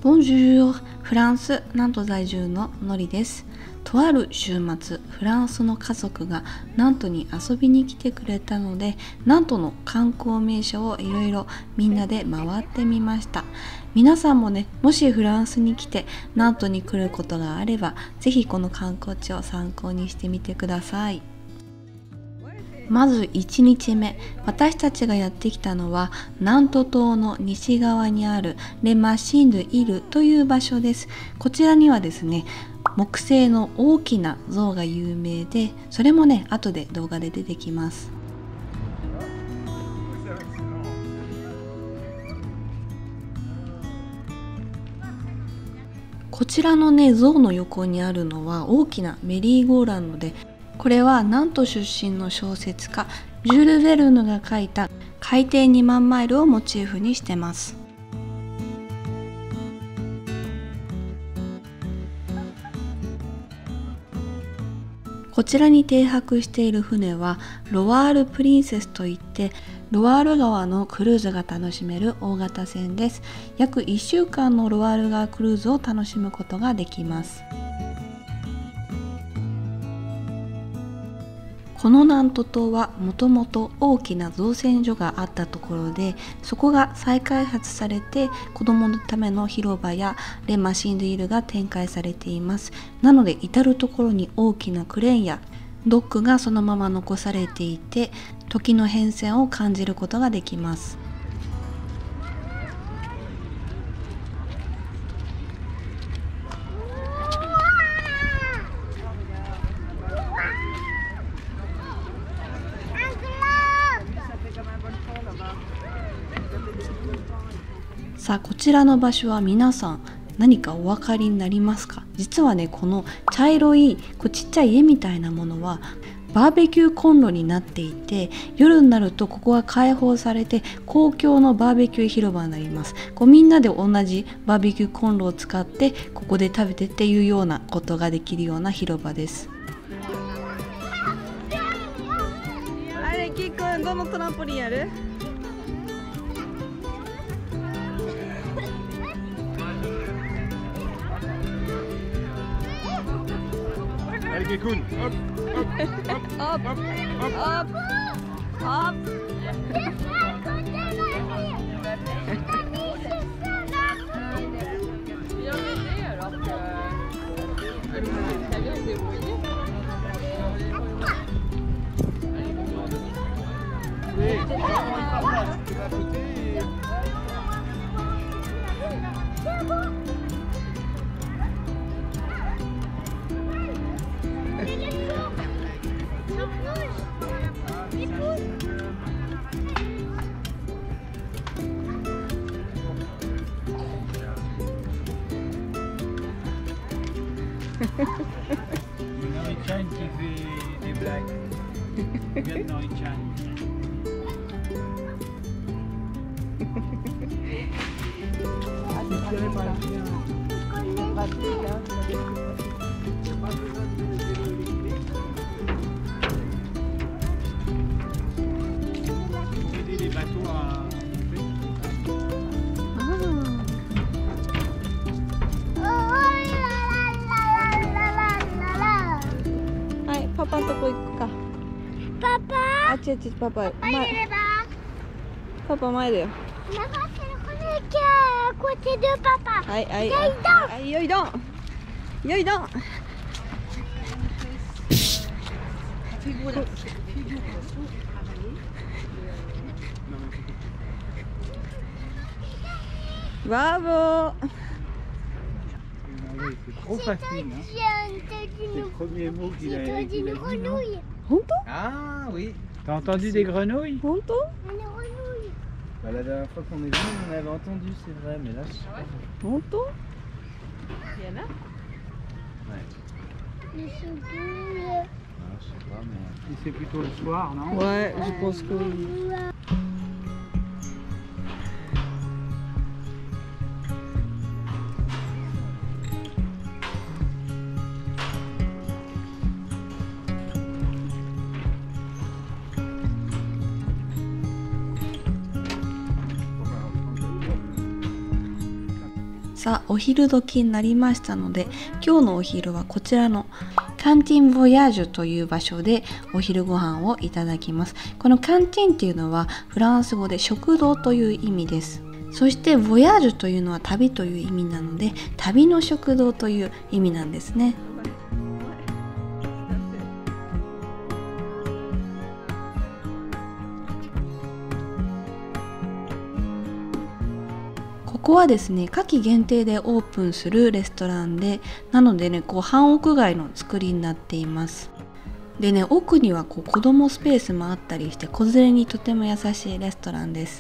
ボンジュール、フランス・ナント在住のノリです。とある週末、フランスの家族がナントに遊びに来てくれたので、ナントの観光名所をいろいろみんなで回ってみました。皆さんもね、もしフランスに来てナントに来ることがあれば、ぜひこの観光地を参考にしてみてください。まず1日目、私たちがやってきたのはナント島の西側にあるレ・マシン・ドゥ・イルという場所です。こちらにはですね、木製の大きな像が有名で、それもね、後で動画で出てきます。こちらのね、像の横にあるのは大きなメリーゴーランドで、これはナント出身の小説家ジュール・ヴェルヌが書いた海底2万マイルをモチーフにしてます。こちらに停泊している船はロワール・プリンセスといって、ロワール川のクルーズが楽しめる大型船です。約1週間のロワール川クルーズを楽しむことができます。このナント島はもともと大きな造船所があったところで、そこが再開発されて子どものための広場やレ・マシン・ドゥ・イルが展開されています。なので至る所に大きなクレーンやドックがそのまま残されていて、時の変遷を感じることができます。さあ、こちらの場所は皆さん何かお分かりになりますか？実はね、この茶色いちっちゃい家みたいなものはバーベキューコンロになっていて、夜になるとここが開放されて公共のバーベキュー広場になります。みんなで同じバーベキューコンロを使ってここで食べてっていうようなことができるような広場です。あれ、キッくん、どのトランポリンやる Allez, Gekun, hop, hop, hop, hop, hop, hop. Nori-chan qui fait des blagues. Regarde Nori-chan. Aider les bateaux à... パパのとこ行くか。 パパ。 あっちあっち、パパ。 入れば。 パパ前だよ。はいはい。はい、よいどん。よいどん。ブラボー。 C'est trop facile, hein. C'est le premier mot qu'il a dit, non? Ah oui. T'as entendu des grenouilles? Bah, la dernière fois qu'on est venu, on avait entendu, c'est vrai, mais là, je sais pas. Il y en a? Ouais. Ah, je sais pas, mais... C'est plutôt le soir, non? Ouais, je pense que oui. さあお昼時になりましたので、今日のお昼はこちらのカンティン・ボヤージュという場所でお昼ご飯をいただきます。このカンティンっていうのはフランス語で食堂という意味です。そしてボヤージュというのは旅という意味なので、旅の食堂という意味なんですね。ここはですね、夏季限定でオープンするレストランで、なのでね、半屋外の作りになっています。でね、奥には子供スペースもあったりして、子連れにとても優しいレストランです。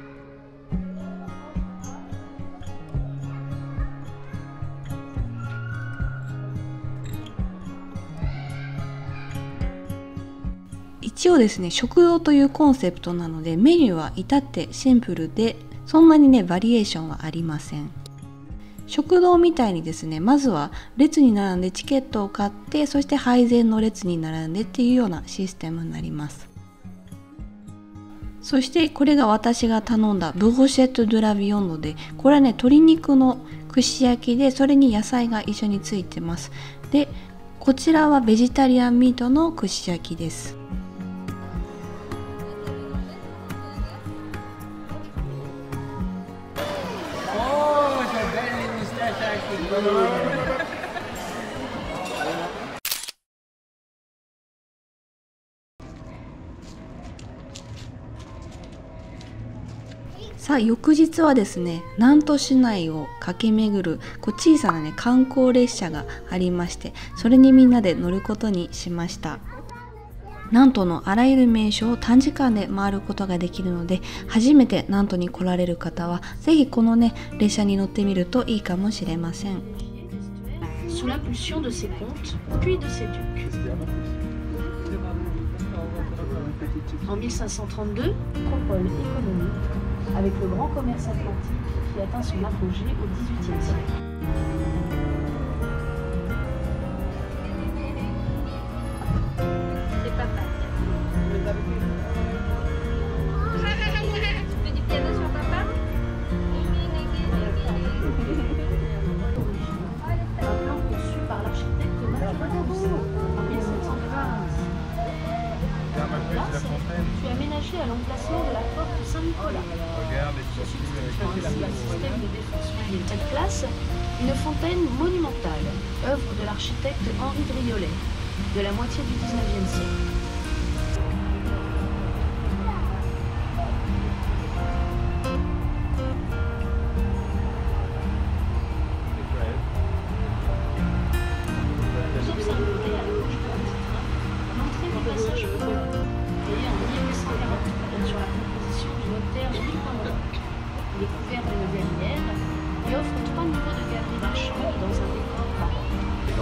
一応ですね、食堂というコンセプトなので、メニューは至ってシンプルで、そんなにねバリエーションはありません。食堂みたいにですね、まずは列に並んでチケットを買って、そして配膳の列に並んでっていうようなシステムになります。そしてこれが私が頼んだブロシェット・ドゥ・ラ・ビヨンドで、これはね鶏肉の串焼きで、それに野菜が一緒についてます。でこちらはベジタリアンミートの串焼きです。さあ翌日はですね、ナント市内を駆け巡る小さなね観光列車がありまして、それにみんなで乗ることにしました。ナントのあらゆる名所を短時間で回ることができるので、初めてナントに来られる方はぜひこのね列車に乗ってみるといいかもしれません。 Sous l'impulsion de ses comtes, puis de ses ducs. En 1532, métropole économique, avec le grand commerce atlantique qui atteint son apogée au XVIIIe siècle. C'est pas mal. Tu fais du piano sur papa? Un plan conçu par l'architecte Mathieu Poussin en 1715. Là, fut aménagé à l'emplacement de la porte Saint-Nicolas. Se substituant ainsi à un système de défense publique. Cette place, une fontaine monumentale, œuvre de l'architecte Henri Driolet, de la moitié du XIXe siècle. Vous observerez à gauche du petit train l'entrée du passage Paul, créé en 1840 sur la composition du notaire Louis Poindon. Il est couvert d'une verrière et offre 3 niveaux de galeries marchandes dans un décor baroque.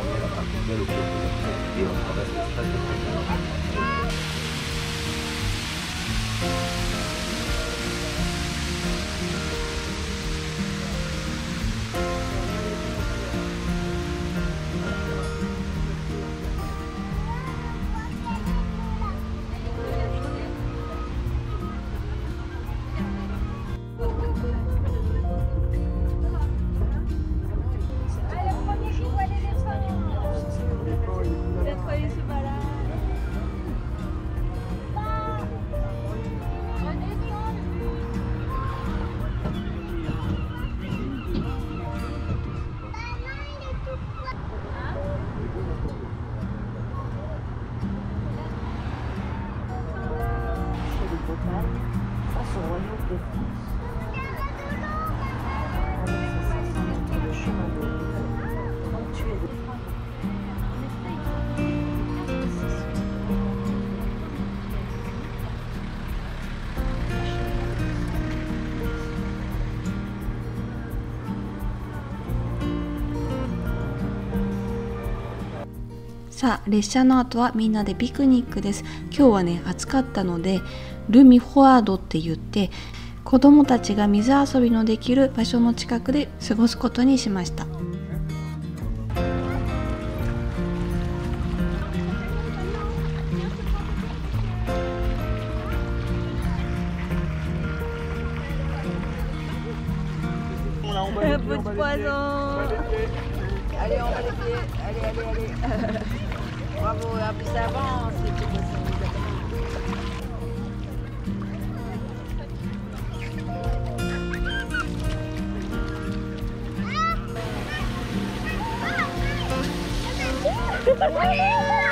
Face au royaume de France. Avec ses 500 mètres de chemin de route, ponctué de freins. En effet, il さあ列車の後はみんなでピクニックです。今日はね暑かったのでルミフォワードって言って、子どもたちが水遊びのできる場所の近くで過ごすことにしました。 petit poisson. Allez, on va les pieds. Allez, allez, allez. Bravo, en plus ça avance, les petits poissons. Ah